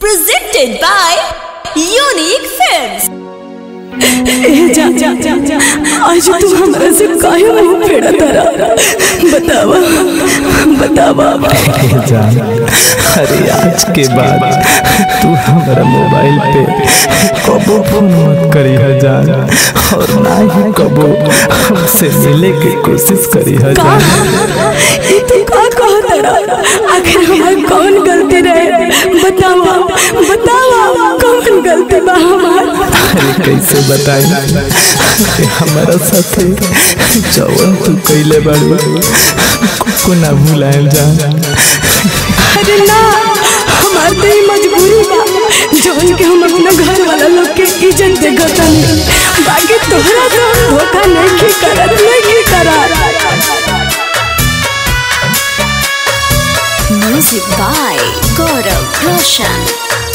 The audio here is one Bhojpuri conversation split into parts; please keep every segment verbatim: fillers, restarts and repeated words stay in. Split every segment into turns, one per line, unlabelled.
Presented by Unique Films.
जा जा जा जा आज तू हमरा से काहे मुंह फेरा तारा बतावा बतावा
जान। अरे आज के बाद तू हमारा मोबाइल पे कबो फोन मत करी है जान, और ना ही कबो हमसे मिले की कोशिश करी है जान।
ये तू का कह तारा? आखिर हमार कौन गलती रहे बतावा बतावा कौन गलती बा हमार?
अरे कैसे बताई कि हमारा साथे जवन तू कैले बाड़ू को ना भुलाएम जान।
अरे ना हमार तो मजबूरी बा जौन के हम अपना घर वाला लोग के इज्जत दे गतानी, बाकी तोहरा तो धोखा नहीं की करत नहीं की करत।
Music by Gaurav Roshan.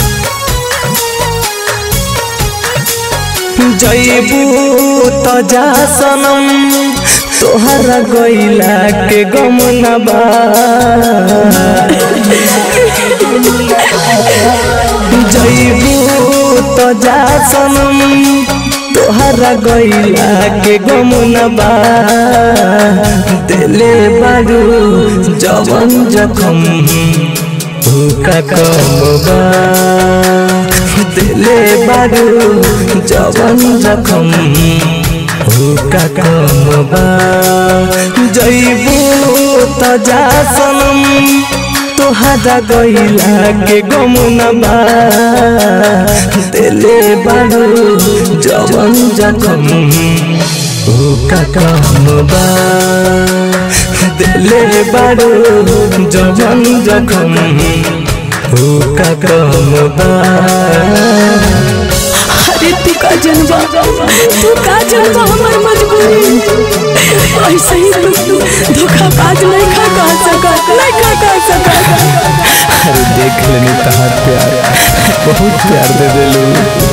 जईबू तो जा सनम तोहरा गईला के गम न बा। जईबू तो जा सनम तोहरा गईला के गम न बा। दिले बारू जवन जखम भूखा कम बा। दिले बारू जवन जखम भूखा कम बा। जईबू तो जा सनम तोहरा गईला के गम न बा। दिले बारू जवन जखम भूखा कम बा। दिले बारू जवन जखम भूखा कम बा।
अरे तू का जनबा तू का जनबा हमार मजबूरी ऐसे ही तू धोखा बाज नहीं खा कह सकत नहीं खा कह सकत।
अरे देख लेनी तहार प्यार बहुत प्यार दे देलू।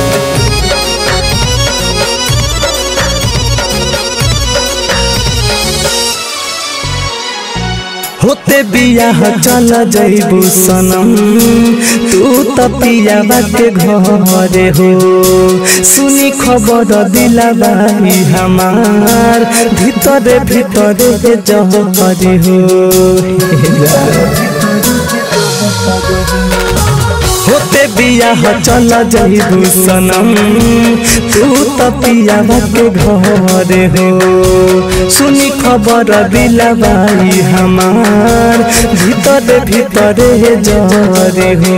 होते बियाह चल जईबू सनम तू तो पियाबा के घरे हो। सुनी खबर दिलाबाई हमार भीतरे भीतरे जहरे हो। होते बियाह चल जईबू सनम तू तो पियाबा के घरे हो। सुनी खबर दिलाबाई हमार भीतरे भीतरे जरे हो।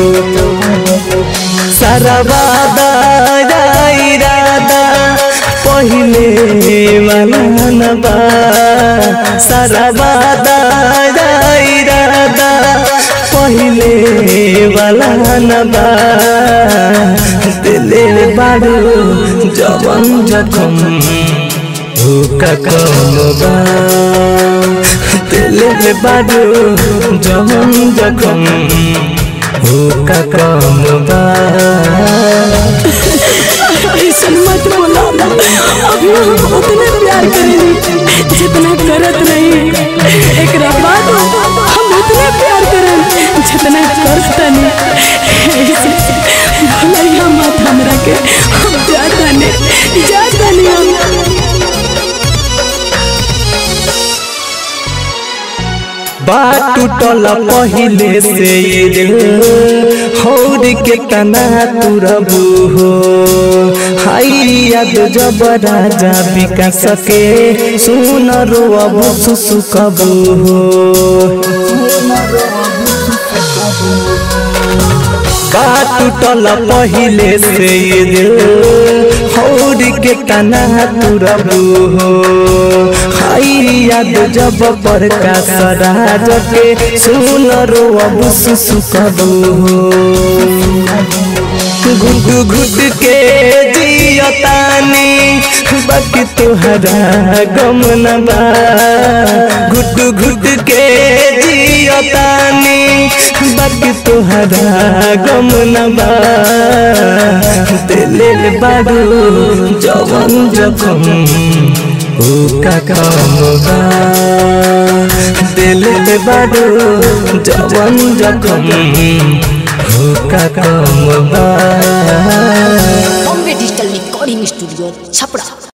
सारा वादा इरादा पहिले वाला न बा। सारा वादा इरादा पहिले वाला न बा। दिले बारू जवन जखम भूखा कम बा। दिले बारू जवन जखम भूखा कम बा।
ऐसा मत बोला अभी हम उतने प्यार करेंगे जितना करत नहीं। एक बाद हम उतने प्यार करें जितना करता नहीं। भलैया मत हमरा के हम जाता नहीं जाता नहीं।
बात टूटल पहिले से दिल हौर के तना तुरबू हो। हाई याद जब राजा विकास के सुन रो अब सुसुकबू हो। बात टूटल पहिले से दिल हौर के तना तुरबू हो। हाई याद जब प्रकाश राज के सुन रो अब सुसुकबू हो। घुट घुट के जियतानी बाकी तुहरा गम न बा। घुट घुट के जियतानी बाकी तुहरा गम न बा। दिले बारू जवन जखम भूखा कम बा। दिले बारू जवन जखम भूखा का कम बा।
Bombay digital recording studio Chhapra.